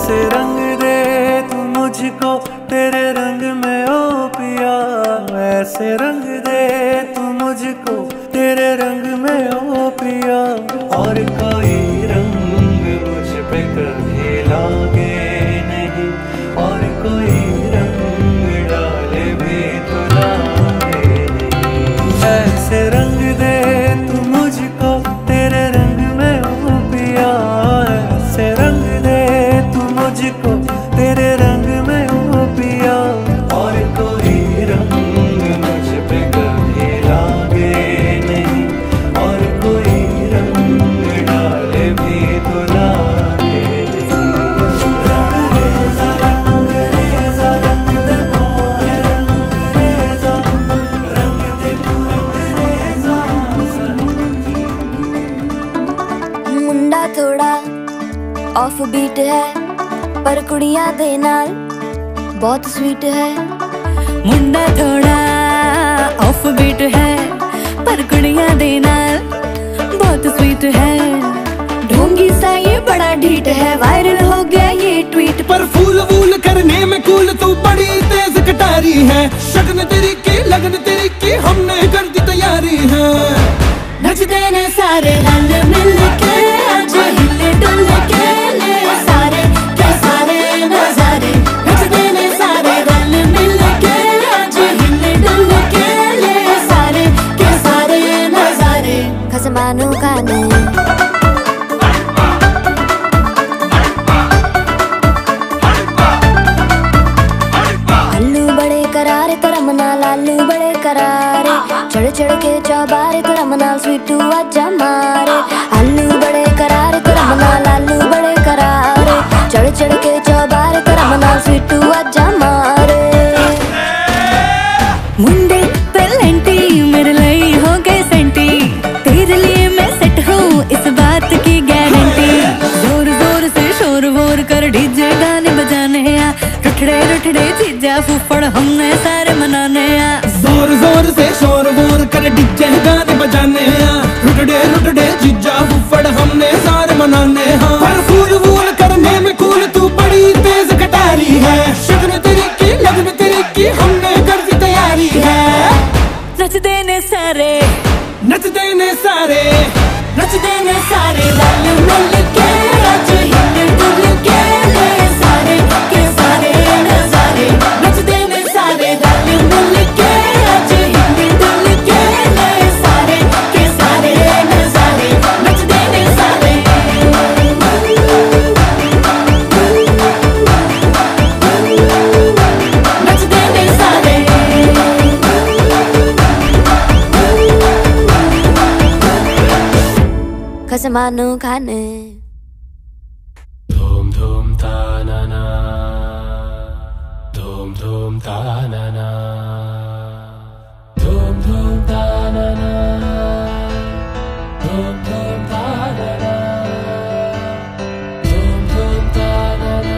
ऐसे रंग दे तू मुझको तेरे रंग में ओ पिया, ऐसे रंग दे तू मुझको तेरे रंग में ओ पिया। और कोई रंग मुझ पे कभी लागे नहीं, और कोई रंग डाले भी तो लागे नहीं। ऐसे रंग दे तू मुझको तेरे रंग में ओ पिया, ऐसे रंग दे तू मुझको तेरे रंग में ओ पिया। और कोई रंग मुझ पे कभी लागे नहीं, और कोई रंग डाले भी तो लागे नहीं। रंग रेजा रंग रेजा रंग दे मोहे रंग रेजा, रंग दे तू रंग रेजा। मुंडा थोड़ा ऑफ बीट है पर कुड़ियां दे नाल बहुत स्वीट है। मुंडा थोड़ा ऑफ बीट है पर कुड़ियां दे नाल बहुत स्वीट है। ढोंगी सा ये बड़ा ढीठ है, वायरल हो गया ये ट्वीट। पर फूल वूल करने में कूल तू बड़ी तेज कटारी है। शगन तेरी की लगन तेरी की हमने कर दी तैयारी है। नचते ने सारे रंग मिल के आज हिले डुल के ले सारे के सारे नजारे। नचते ने सारे रंग मिल के आज हिले डुल के ले सारे के सारे नजारे। खसमानू खाने आलू बड़े करारे करम नाल, आलू बड़े करारे चढ़ चढ़ के चौबारे करम नाल स्वीटू आजा मारे। आलू बड़े करारे करम नाल, आलू बड़े करारे चढ़ चढ़ के चौबारे करम नाल स्वीटू आजा मारे। मुंडे पेलेंटी मेरे लिए हो गए सेंटी, तेरे लिए मैं सेट हूँ इस बात की गारंटी। जोर जोर से शोर वोर कर डीजे गाने बजाने आ, रुठड़े रुठड़े चीजा फूफड़ हमने सारे मनाने आ। जोर जोर से शोर वोर कर डीजे गाने बजाने हैं, रुटड़े रुटड़े जीजा फुफड़ हमने सारे मनाने हैं। पर फूल वूल करने में कूल तू बड़ी तेज कटारी है। शगन तेरी की लगन तेरी की हमने कर दी तैयारी है। नचते ने सारे नचते ने सारे नचते ने सारे रंग मिल के आज हिले डुल के ले सारे के सारे नजारे। नचते ने सारे रंग मिल के आज हिले डुल के ले सारे के सारे नजारे। नचते ने सारे नचते ने सारे खसमानू खाने। धूम धूम ता ना ना, धूम धूम ता ना ना, धूम धूम ता ना ना, धूम धूम ता ना ना, धूम धूम ता ना ना।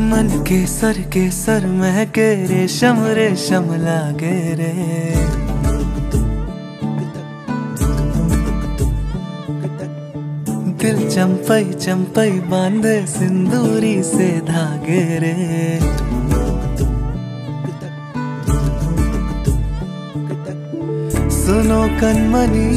मन के सर महके रेशम रेशम लागे रे। दिल चंपई चंपई बांधे सिंदूरी से धागे रे। सुनो कनमनी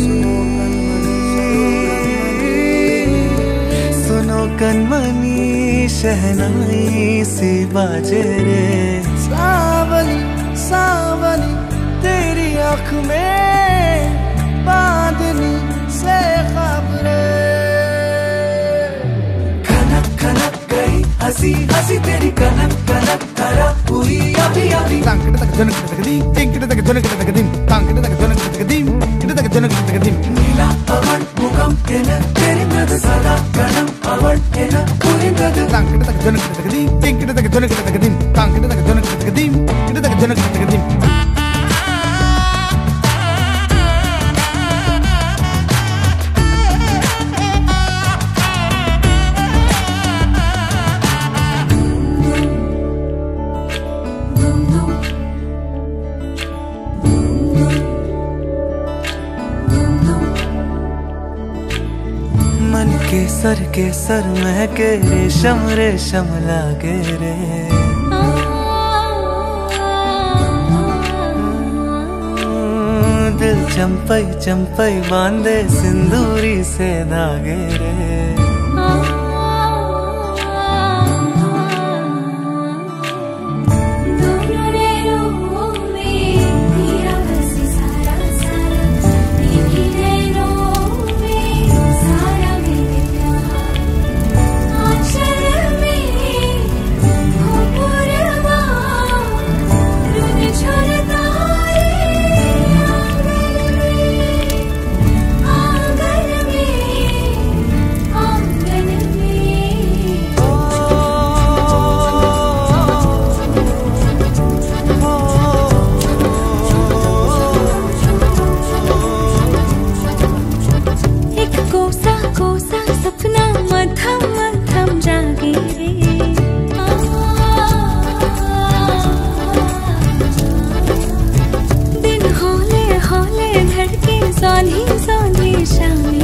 सुनो कनमनी शहनाई सी बाजे रे। सावली सावली तेरी आँख में बांधनी से खबरें। खनक खनक गई हंसी हंसी तेरी कनक कनक धरा हुई अभी अभी। तांकड़े तक जनक तक दी टिंकड़े तक जनक तक दी तांकड़े तक जनक तक दी टिंकड़े तक जनक तक दी। नीला पवन मुखम तेरे तेरी मृद सदा गणम पवन तेरा पूरी मृद। तांकड़े तक जनक तक दी टिंकड़े तक जनक तक दी तांकड़े तक जनक तक दी टिंकड़े तक जनक तक दी। मन के सर महके रेशम रेशम लागे रे। दिल चंपई चंपई बांधे सिंदूरी से धागे रे। सानी सानी शामी